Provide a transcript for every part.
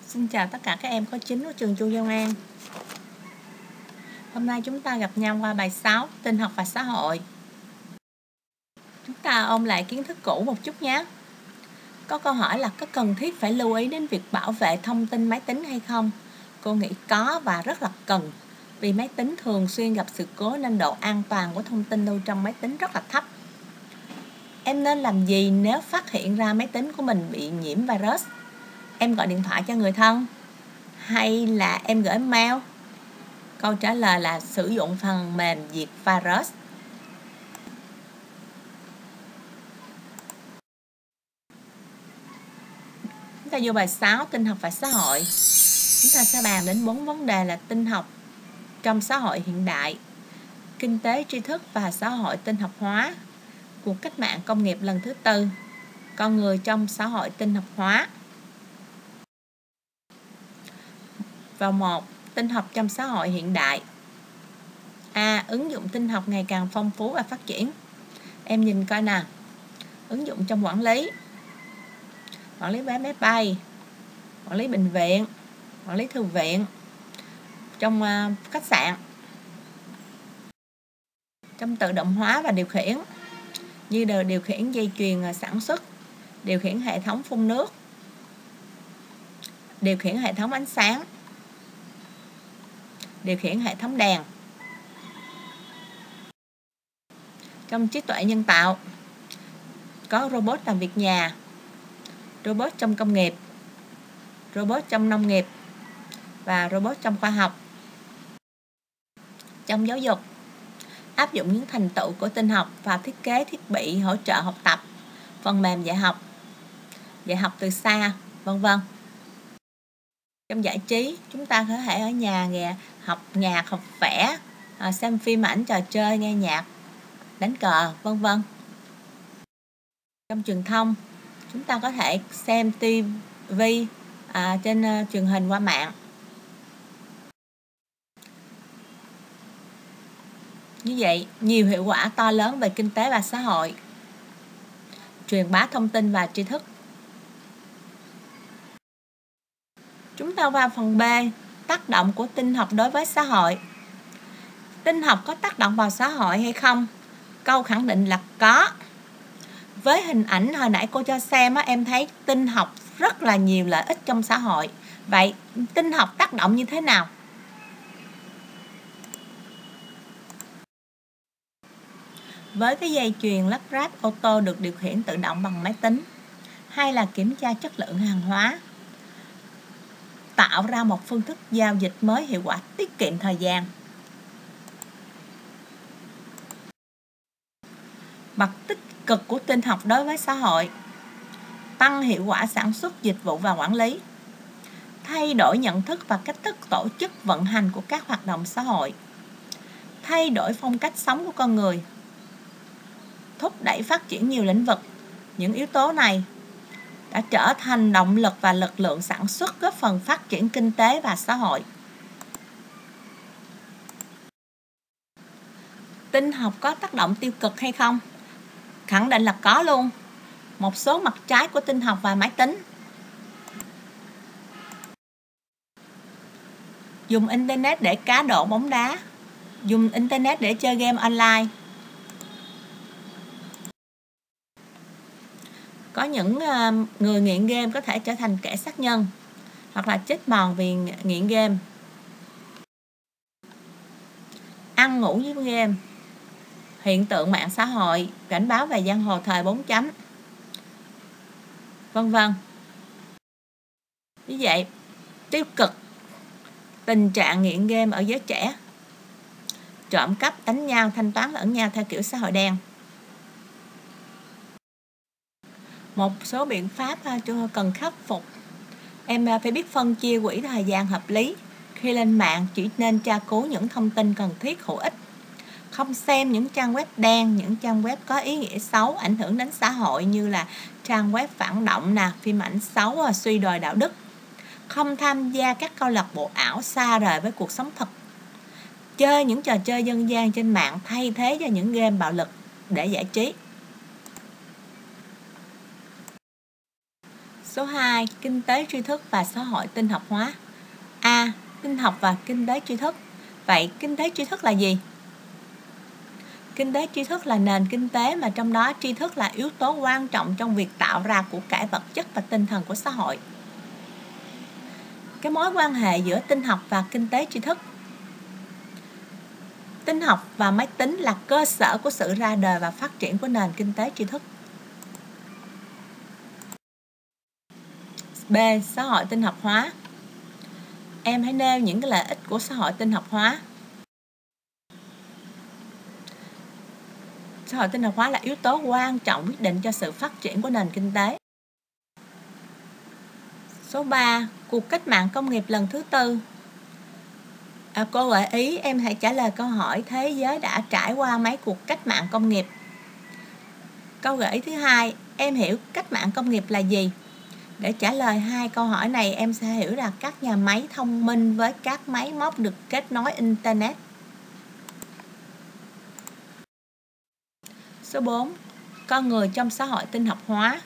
Xin chào tất cả các em khối 9 của trường Chu Văn An. Hôm nay chúng ta gặp nhau qua bài 6 Tin học và xã hội. Chúng ta ôn lại kiến thức cũ một chút nhé. Có câu hỏi là có cần thiết phải lưu ý đến việc bảo vệ thông tin máy tính hay không? Cô nghĩ có và rất là cần. Vì máy tính thường xuyên gặp sự cố nên độ an toàn của thông tin lưu trong máy tính rất là thấp. Em nên làm gì nếu phát hiện ra máy tính của mình bị nhiễm virus? Em gọi điện thoại cho người thân hay là em gửi mail? Câu trả lời là sử dụng phần mềm diệt virus. Chúng ta vô bài 6 tin học và xã hội. Chúng ta sẽ bàn đến 4 vấn đề là tin học trong xã hội hiện đại, kinh tế tri thức và xã hội tin học hóa, cuộc cách mạng công nghiệp lần thứ tư, con người trong xã hội tin học hóa. Vào 1. Tin học trong xã hội hiện đại. Ứng dụng tin học ngày càng phong phú và phát triển. Em nhìn coi nè. Ứng dụng trong quản lý vé máy bay, quản lý bệnh viện, quản lý thư viện, trong khách sạn, trong tự động hóa và điều khiển, như điều khiển dây chuyền sản xuất, điều khiển hệ thống phun nước, điều khiển hệ thống ánh sáng, điều khiển hệ thống đèn. Trong trí tuệ nhân tạo, có robot làm việc nhà, robot trong công nghiệp, robot trong nông nghiệp và robot trong khoa học. Trong giáo dục, áp dụng những thành tựu của tin học và thiết kế thiết bị hỗ trợ học tập, phần mềm dạy học từ xa, vân vân. Trong giải trí, chúng ta có thể ở nhà học nhạc, học vẽ, xem phim ảnh, trò chơi, nghe nhạc, đánh cờ, vân vân. Trong truyền thông, chúng ta có thể xem TV trên truyền hình qua mạng. Như vậy, nhiều hiệu quả to lớn về kinh tế và xã hội, truyền bá thông tin và tri thức. Chúng ta vào phần B, tác động của tin học đối với xã hội. Tin học có tác động vào xã hội hay không? Câu khẳng định là có. Với hình ảnh hồi nãy cô cho xem, em thấy tin học rất là nhiều lợi ích trong xã hội. Vậy tin học tác động như thế nào? Với cái dây chuyền lắp ráp ô tô được điều khiển tự động bằng máy tính, hay là kiểm tra chất lượng hàng hóa, tạo ra một phương thức giao dịch mới hiệu quả, tiết kiệm thời gian. Mặt tích cực của tin học đối với xã hội: tăng hiệu quả sản xuất, dịch vụ và quản lý, thay đổi nhận thức và cách thức tổ chức vận hành của các hoạt động xã hội, thay đổi phong cách sống của con người, thúc đẩy phát triển nhiều lĩnh vực. Những yếu tố này đã trở thành động lực và lực lượng sản xuất, góp phần phát triển kinh tế và xã hội. Tin học có tác động tiêu cực hay không? Khẳng định là có luôn. Một số mặt trái của tin học và máy tính: dùng internet để cá độ bóng đá, dùng internet để chơi game online. Có những người nghiện game có thể trở thành kẻ sát nhân hoặc là chết mòn vì nghiện game. Ăn ngủ với game, hiện tượng mạng xã hội, cảnh báo về giang hồ thời 4 chấm, vân vân. Như vậy, tiêu cực: tình trạng nghiện game ở giới trẻ, trộm cắp, đánh nhau, thanh toán lẫn nhau theo kiểu xã hội đen. Một số biện pháp cần khắc phục: em phải biết phân chia quỹ thời gian hợp lý. Khi lên mạng chỉ nên tra cứu những thông tin cần thiết, hữu ích. Không xem những trang web đen, những trang web có ý nghĩa xấu, ảnh hưởng đến xã hội, như là trang web phản động, phim ảnh xấu, suy đồi đạo đức. Không tham gia các câu lạc bộ ảo, xa rời với cuộc sống thật. Chơi những trò chơi dân gian trên mạng thay thế cho những game bạo lực để giải trí. Số 2. Kinh tế tri thức và xã hội tinh học hóa. A. Tinh học và kinh tế tri thức. Vậy kinh tế tri thức là gì? Kinh tế tri thức là nền kinh tế mà trong đó tri thức là yếu tố quan trọng trong việc tạo ra của cải vật chất và tinh thần của xã hội. Cái mối quan hệ giữa tinh học và kinh tế tri thức. Tinh học và máy tính là cơ sở của sự ra đời và phát triển của nền kinh tế tri thức. B. Xã hội tinh học hóa. Em hãy nêu những cái lợi ích của xã hội tinh học hóa. Xã hội tinh học hóa là yếu tố quan trọng quyết định cho sự phát triển của nền kinh tế. Số 3. Cuộc cách mạng công nghiệp lần thứ tư. Cô gợi ý em hãy trả lời câu hỏi thế giới đã trải qua mấy cuộc cách mạng công nghiệp. Câu gợi ý thứ hai, em hiểu cách mạng công nghiệp là gì? Để trả lời hai câu hỏi này, em sẽ hiểu là các nhà máy thông minh với các máy móc được kết nối Internet. Số 4. Con người trong xã hội tinh học hóa.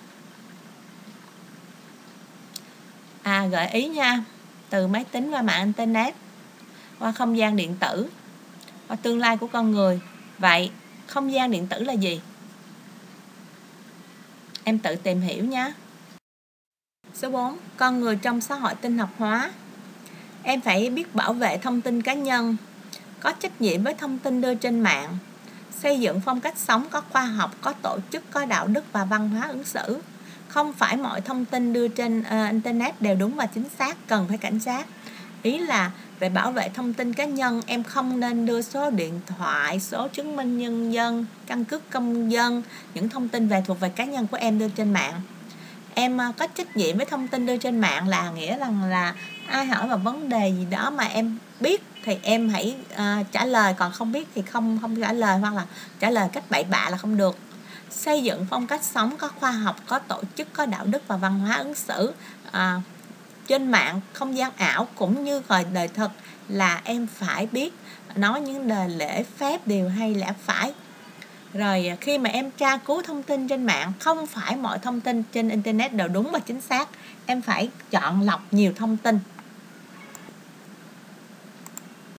Gợi ý nha. Từ máy tính qua mạng Internet, qua không gian điện tử, qua tương lai của con người. Vậy, không gian điện tử là gì? Em tự tìm hiểu nhé. Số 4. Con người trong xã hội tinh học hóa. Em phải biết bảo vệ thông tin cá nhân, có trách nhiệm với thông tin đưa trên mạng, xây dựng phong cách sống có khoa học, có tổ chức, có đạo đức và văn hóa ứng xử. Không phải mọi thông tin đưa trên Internet đều đúng và chính xác, cần phải cảnh giác. Ý là về bảo vệ thông tin cá nhân, em không nên đưa số điện thoại, số chứng minh nhân dân, căn cước công dân, những thông tin thuộc về cá nhân của em đưa trên mạng. Em có trách nhiệm với thông tin đưa trên mạng là nghĩa rằng là ai hỏi vào vấn đề gì đó mà em biết thì em hãy trả lời, còn không biết thì không trả lời, hoặc là trả lời cách bậy bạ là không được. Xây dựng phong cách sống có khoa học, có tổ chức, có đạo đức và văn hóa ứng xử trên mạng, không gian ảo cũng như đời thực là em phải biết nói những lời lễ phép, điều hay lẽ phải. Rồi khi mà em tra cứu thông tin trên mạng, không phải mọi thông tin trên Internet đều đúng và chính xác. Em phải chọn lọc nhiều thông tin.